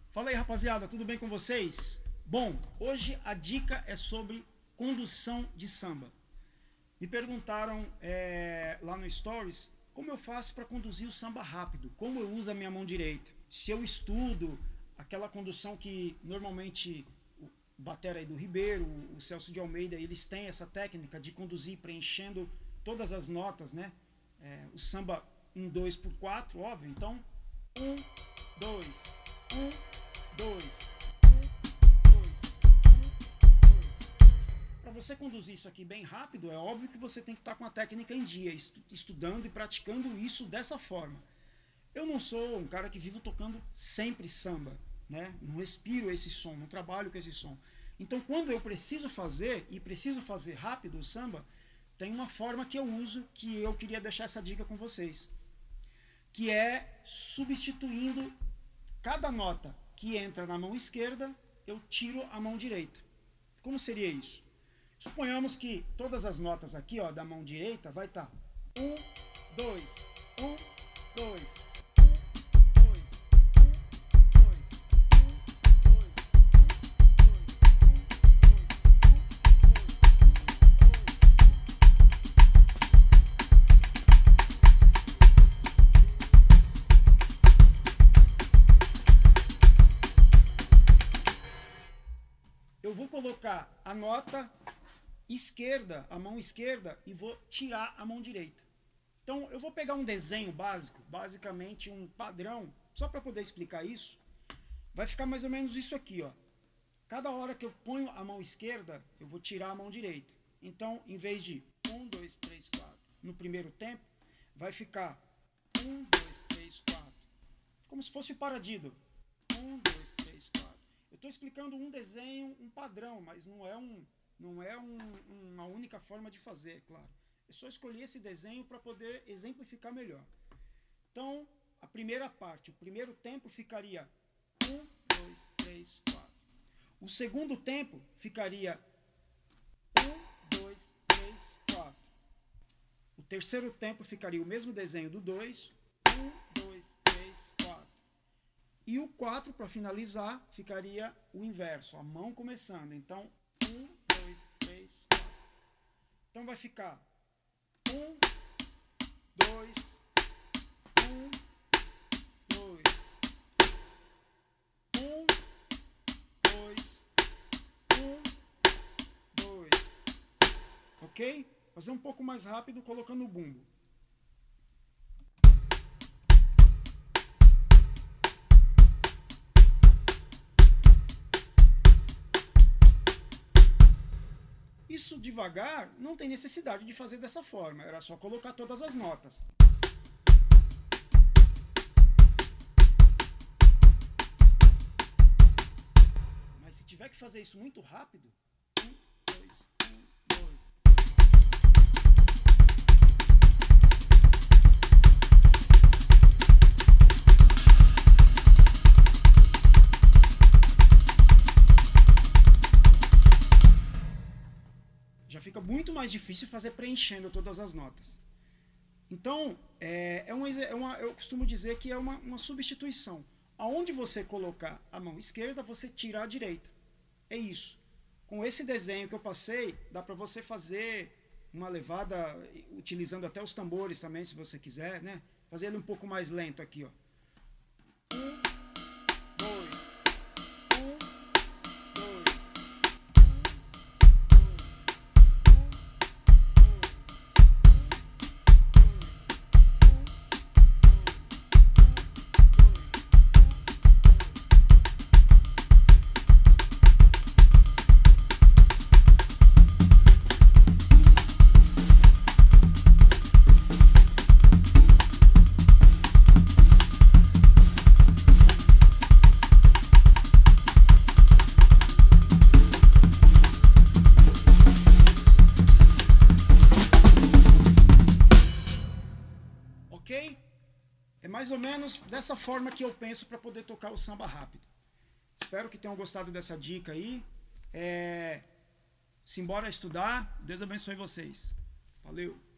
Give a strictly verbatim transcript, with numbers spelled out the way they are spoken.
Fala aí, rapaziada, tudo bem com vocês? Bom, hoje a dica é sobre condução de samba. Me perguntaram é, lá no Stories como eu faço para conduzir o samba rápido, como eu uso a minha mão direita. Se eu estudo aquela condução que normalmente o batera aí do Ribeiro, o Celso de Almeida, eles têm essa técnica de conduzir preenchendo todas as notas, né? É, o samba um, dois por quatro, óbvio. Então, um, dois, um, dois, um, dois, um, dois. Para você conduzir isso aqui bem rápido, é óbvio que você tem que estar com a técnica em dia, estudando e praticando isso dessa forma. Eu não sou um cara que vivo tocando sempre samba, né? Não respiro esse som, não trabalho com esse som. Então, quando eu preciso fazer, e preciso fazer rápido o samba, tem uma forma que eu uso, que eu queria deixar essa dica com vocês, que é substituindo cada nota que entra na mão esquerda, eu tiro a mão direita. Como seria isso? Suponhamos que todas as notas aqui, ó, da mão direita vai estar um, dois, um, dois, eu vou colocar a nota esquerda, a mão esquerda, e vou tirar a mão direita. Então eu vou pegar um desenho básico, basicamente um padrão, só para poder explicar isso. Vai ficar mais ou menos isso aqui, ó. Cada hora que eu ponho a mão esquerda, eu vou tirar a mão direita. Então, em vez de um, dois, três, quatro, no primeiro tempo, vai ficar um, dois, três, quatro. Como se fosse o paradido. um, dois, três, quatro. Eu estou explicando um desenho, um padrão, mas não é, um, não é um, uma única forma de fazer, é claro. Eu só escolhi esse desenho para poder exemplificar melhor. Então, a primeira parte, o primeiro tempo ficaria um, dois, três, quatro. O segundo tempo ficaria um, dois, três, quatro. O terceiro tempo ficaria o mesmo desenho do dois, um, dois, três, quatro. E o quatro, para finalizar, ficaria o inverso, a mão começando. Então, um, dois, três, quatro. Então vai ficar um, dois, um, dois, um, dois, um, dois. Ok? Fazer um pouco mais rápido colocando o bumbo. Isso devagar, não tem necessidade de fazer dessa forma, era só colocar todas as notas. Mas se tiver que fazer isso muito rápido, um, dois, um, dois. Já fica muito mais difícil fazer preenchendo todas as notas. Então, é, é, uma, é uma, eu costumo dizer que é uma, uma substituição. Aonde você colocar a mão esquerda, você tira a direita. É isso. Com esse desenho que eu passei, dá para você fazer uma levada, utilizando até os tambores também, se você quiser, né? Fazer ele um pouco mais lento aqui, ó. Um, dois, um, dois. Ok? É mais ou menos dessa forma que eu penso para poder tocar o samba rápido. Espero que tenham gostado dessa dica aí. É... Simbora estudar. Deus abençoe vocês. Valeu!